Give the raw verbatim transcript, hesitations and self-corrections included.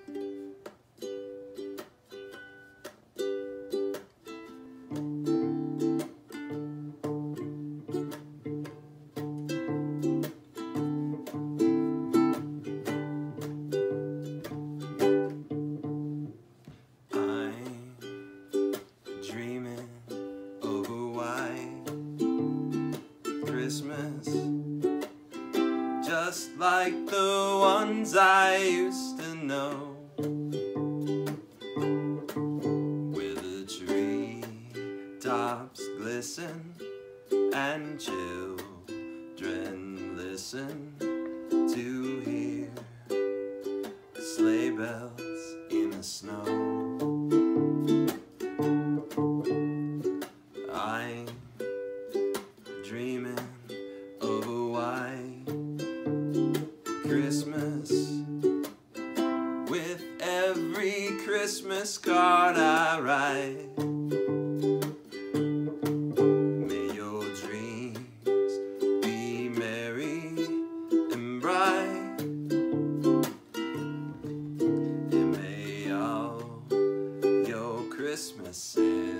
Christmas, just like the ones I used to know, where the tree tops glisten and children listen to hear sleigh bells in the snow. I'm dreaming of a white Christmas, with every Christmas card I write. May your dreams be merry and bright, and may all your Christmases